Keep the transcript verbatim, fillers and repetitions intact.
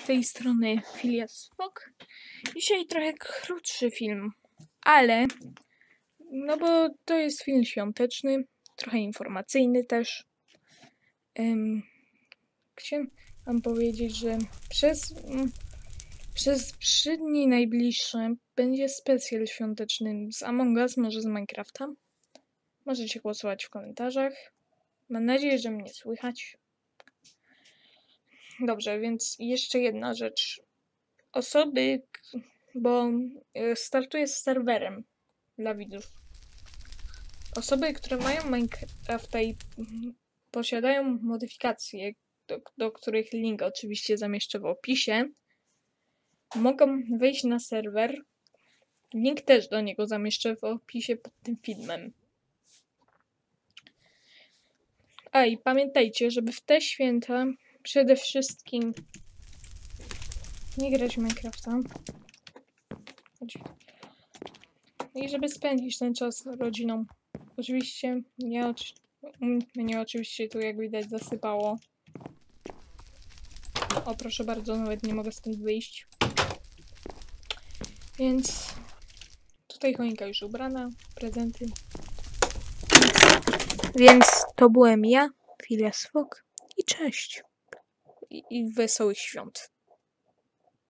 z tej strony Phileas Fogg. Dzisiaj trochę krótszy film, ale no bo to jest film świąteczny, trochę informacyjny też. Um, chciałem wam powiedzieć, że przez, um, przez trzy dni najbliższe będzie specjal świąteczny z Among Us, może z Minecrafta. Możecie głosować w komentarzach. Mam nadzieję, że mnie słychać. Dobrze, więc jeszcze jedna rzecz. Osoby, bo startuję z serwerem dla widzów. Osoby, które mają Minecrafta i posiadają modyfikacje, do, do których link oczywiście zamieszczę w opisie, mogą wejść na serwer. Link też do niego zamieszczę w opisie pod tym filmem. A i pamiętajcie, żeby w te święta przede wszystkim nie grać w Minecrafta. I żeby spędzić ten czas z rodziną. Oczywiście mnie, oczy... mnie oczywiście tu, jak widać, zasypało. O, proszę bardzo, nawet nie mogę stąd wyjść. Więc tutaj choinka już ubrana, prezenty. Więc to byłem ja, Phileas Fogg, i cześć. I, i wesołych świąt.